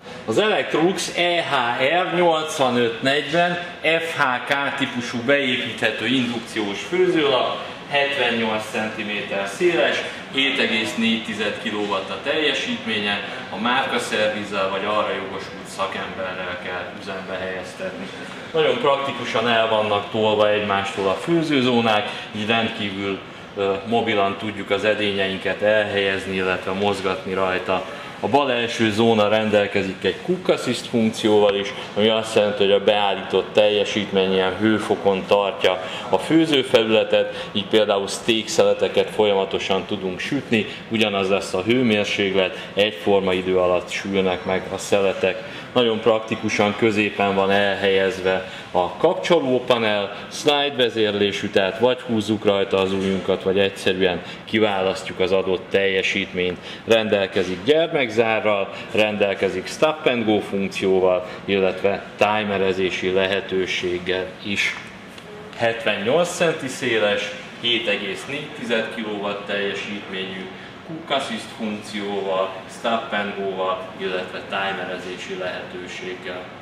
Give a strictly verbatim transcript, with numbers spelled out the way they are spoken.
Az Electrolux E H R nyolcvanöt negyven F H K típusú beépíthető indukciós főzőlap, hetvennyolc centiméter széles, hét egész négy kilowatt a teljesítménye, a márkaszervizzel vagy arra jogosult szakemberrel kell üzembe helyeztetni. Nagyon praktikusan el vannak tolva egymástól a főzőzónák, így rendkívül mobilan tudjuk az edényeinket elhelyezni, illetve mozgatni rajta. A bal első zóna rendelkezik egy Cook Assist funkcióval is, ami azt jelenti, hogy a beállított teljesítmény ilyen hőfokon tartja a főzőfelületet, így például steak szeleteket folyamatosan tudunk sütni, ugyanaz lesz a hőmérséklet, egyforma idő alatt sülnek meg a szeletek. Nagyon praktikusan középen van elhelyezve a kapcsolópanel, slide vezérlésű, tehát vagy húzzuk rajta az ujjunkat, vagy egyszerűen kiválasztjuk az adott teljesítményt. Rendelkezik gyermekzárral, rendelkezik stop and go funkcióval, illetve timerezési lehetőséggel is. hetvennyolc centi széles, hét egész négy kilowatt teljesítményű, Cook Assist funkcióval, stop and go-val, illetve timerezési lehetőséggel.